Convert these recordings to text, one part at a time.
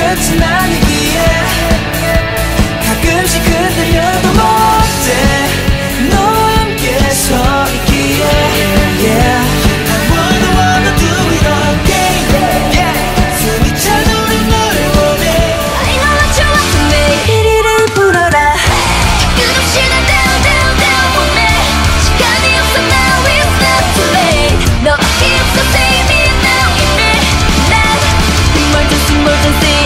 끝은 아니기에 가끔씩 흔들려도 못해 너와 함께 서 있기에 yeah. I wanna do it all day yeah. 숨이 차도록 너를 원해 I know what you want from me 이리를 불어라 끝없이 날 down down down for me 시간이 없어 now it's not too late 너밖에 없어 save me now in me 난 emergency emergency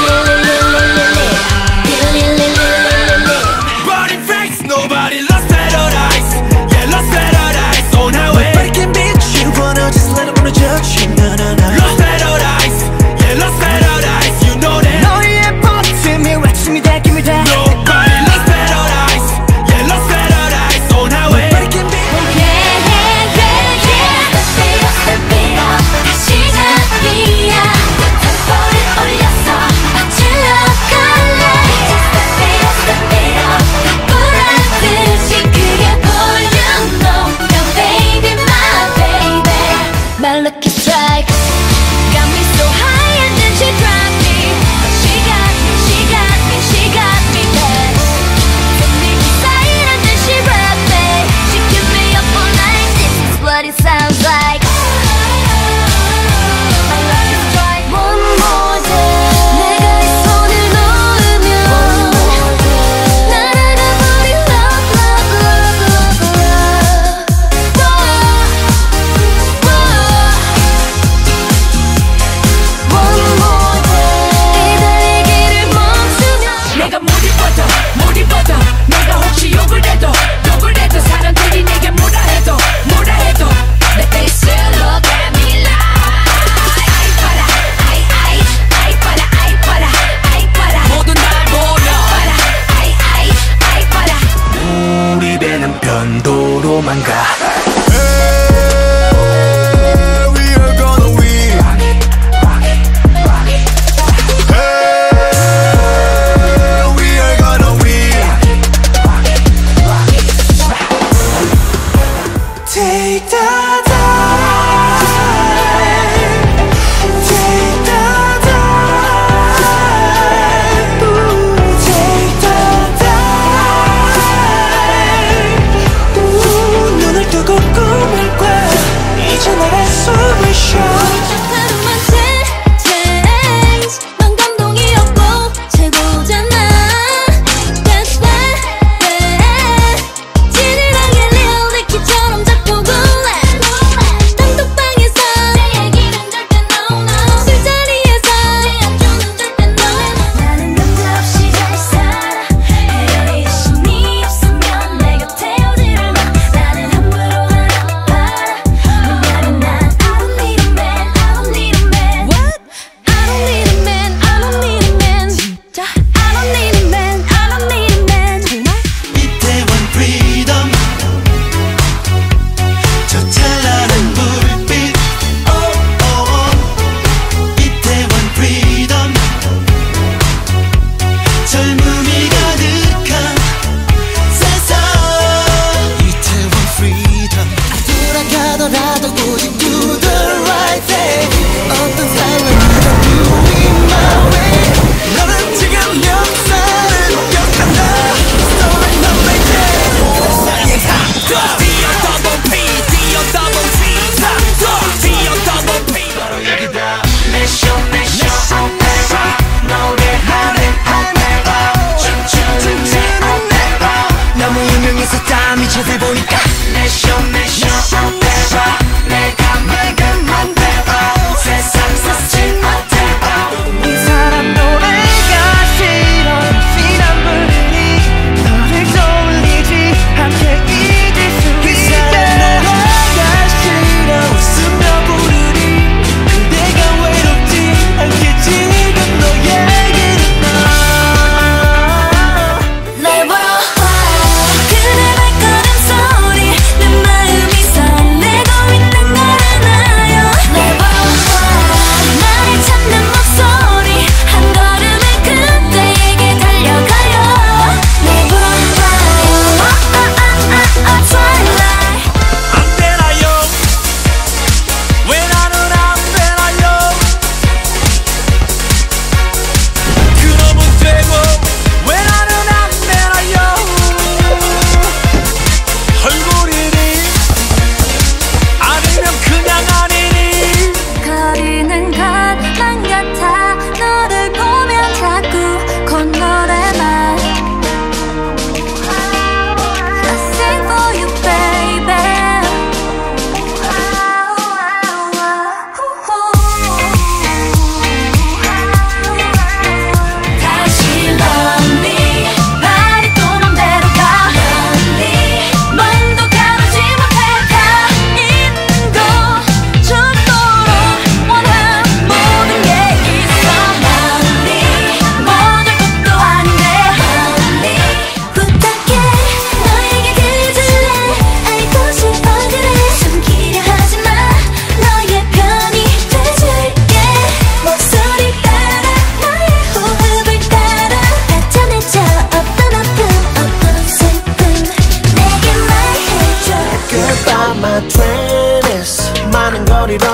Running fast nobody lost paradise yeah lost paradise on highway Nobody can beat you wanna just let them wanna judge you no no no lost paradise yeah lost paradise you know that 너의 버튼이 외침이 돼 give me that Nobody lost paradise yeah lost paradise on highway Nobody can beat My lucky strike got me so high and then she dropped me. She got me, she got me, she got me back. Took me aside and then she wrapped me. She kept me up all night. This is what it sounds like. My lucky strike. One more day. 내가 이 손을 놓으면 날아가버린 love, love, love, love, love. One more day. 이 달리기를 멈추면 내가 물이 뻗어 내가 혹시 욕을 해도 사람들이 내게 뭐라 해도 내 face look at me like 아이 봐라 아이 봐라 모두 날 보며 아이 봐라 우리 배는 변도로만 가 Take the time Take the time Take the time 눈을 뜨고 꿈을 꿔 이제 나의 숨을 쉬어 하루만 change 넌 감동이었고 최고잖아 That's why 진실하게 real 내키처럼 잡고 굴래 단독방에서 내 얘기는 절대 no no 술자리에서 내 안주는 절대 no 나는 남자 없이 잘 살아 헤어리신이 없으면 내 곁에 오지를 마 나는 함부로 하나 봐라 왜냐면 난 I don't need a man What? I don't need a man I don't need a man 진짜 I don't need a man I don't need a man 정말? 이태원 freedom 저 찬란한 불빛 oh, oh, oh. 이태원 freedom 젊음이 가득한 세상 이태원 freedom 돌아가더라도 오직 do the right thing 어떤 상황이든 doing my way 너는 지금 역사를 옮겼단다 Story not like that D.O. double P D.O. double C D.O. double P 바로 여기다 내쇼 오페라 노래하는 오페라 춤추는 내 오페라 너무 유명해서 땀이 자세 보니까 내쇼 오페라 내가 만들어 세상 서친 오페라 이 사람 노래가 싫어 피난불이 너를 떠올리지 않게 잊을 수 있어 이 사람 노래가 싫어 웃으며 부르니 그대가 외롭지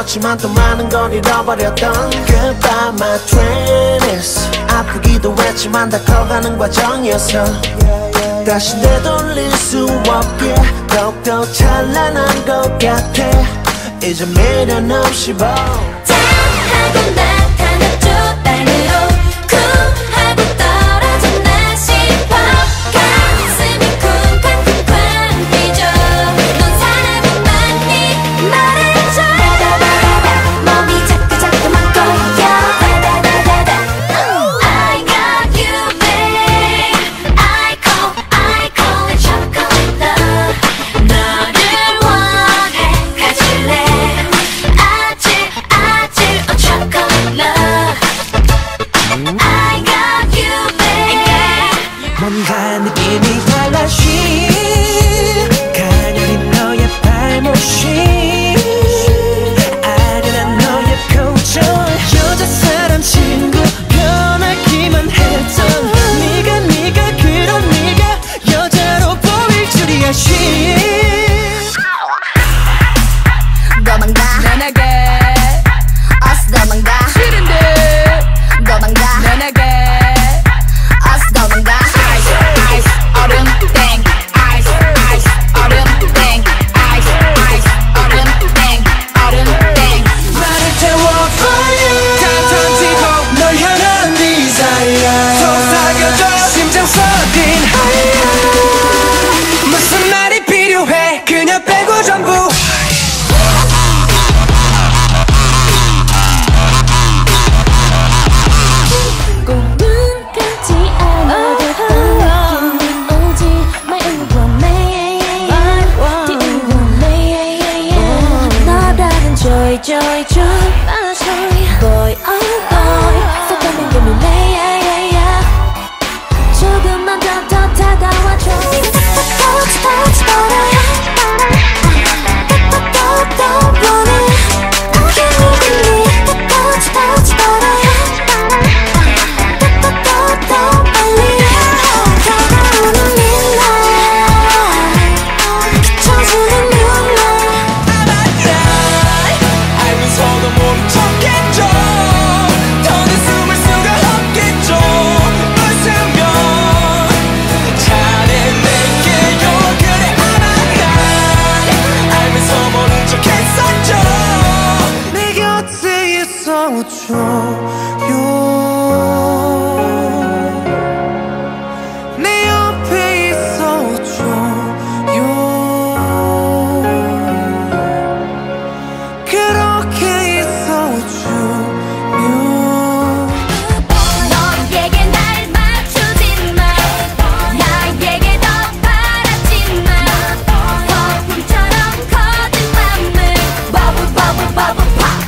좋지만 또 많은 걸 잃어버렸던 Goodbye my dreams 아프기도 했지만 다 커가는 과정이었어 다시 되돌릴 수 없게 더욱더 찬란한 것 같아 이제 미련 없이 보 짠하고 나타난 두 방으로 쿵하고 떨어진 날씨 가슴이 쿵쾅쿵쾅 뛰죠 넌 사랑은 맞니 말해줘 몸이 자꾸자꾸만 꼬여 I got you babe I call it chocolate love 너를 원해 가질래 아찔 oh chocolate love I got you babe 뭔가 느낌이 달라 가녀린 너의 발못이 아련한 너의 표정 여자 사람 친구 변하기만 했던 네가 그런 네가 여자로 보일 줄이야 도망가 편하게 어서 도망가 싫은데 도망가 편하게 어서 도망가 아이스 얼음 땡 아이스 얼음 땡 아이스 얼음 땡 얼음 땡 나를 태워 fire 다 던지고 널 향한 desire 속삭여줘 심장 서린 무슨 말이 필요해 그냥 빼고 전부 꿈은 같지 않아도 느낌이 오지 My 응원해 너라는 joy Boy oh boy 쏟아낸 게 밀래 조금만 더 다가와줘 touch 버려 또 원해 Can you believe touch 버려 또 빨리 다가오는 midnight 비춰주는 moonlight 알면서도 모른 척했죠 더는 숨을 수가 없겠죠 웃으면 잘해낼게요 그래 난 알면서 모른 척했었죠 내 곁에 있어줘요 내 옆에 있어줘요 그렇게 있어주면 너에게 날 맞추지 마 나에게 더 바라지 마 거품처럼 커진 맘을 버블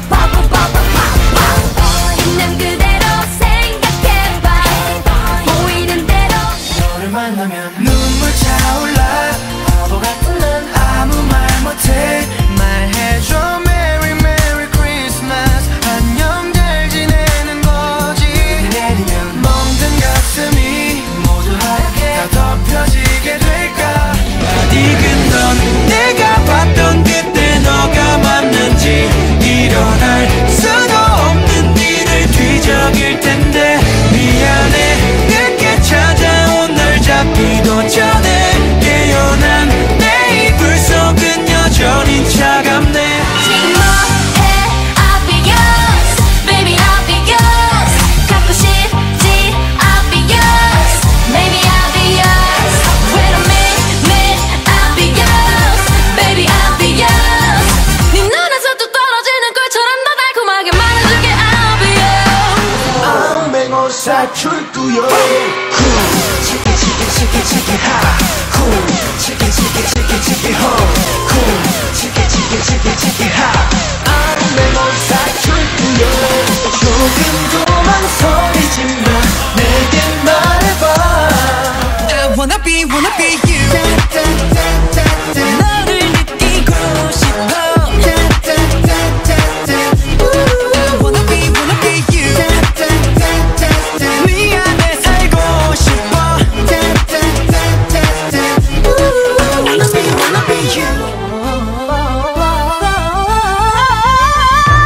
있는 그대로 생각해봐 보이는 대로 너를 만나면 눈물 차올라 바보 같은 난 아무 말 못해 말해줘 Merry Merry Christmas 안녕 잘 지내는 거지 내리면 멍든 가슴이 모두 하얗게 다 덮여지게 될까 낯익은 넌 내가 봤던 그때 너가 맞는지 일어날 수도 없는 일을 뒤적일 텐데 미안해 늦게 찾아온 널 잡기도 전에 깨어난 내 이불 속은 여전히 차갑네 뭐해 I'll be yours Baby I'll be yours 갖고 싶지 I'll be yours Maybe I'll be yours Wait a minute I'll be yours Baby I'll be yours 네 눈에서 뚝 떨어지는 꿀처럼 더 달콤하게 말해줄게 I'll be yours 안 맹어 사출구요 치키 하 치키 호 치키 하 안 맹어 사출구요 조금 망설이지 마 내게 말해봐 I wanna be you 너를 느끼고 싶어 I wanna be you 네 안에 살고 싶어 I wanna be you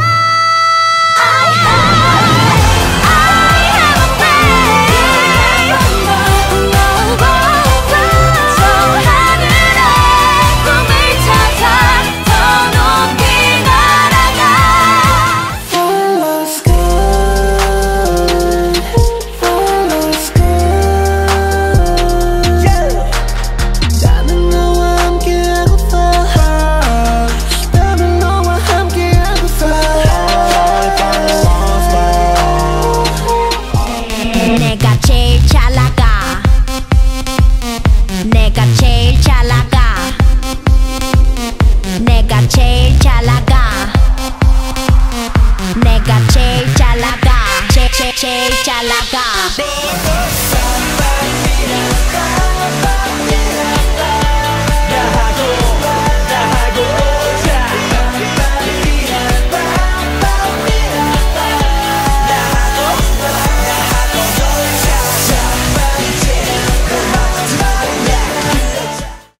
제일 잘 나가.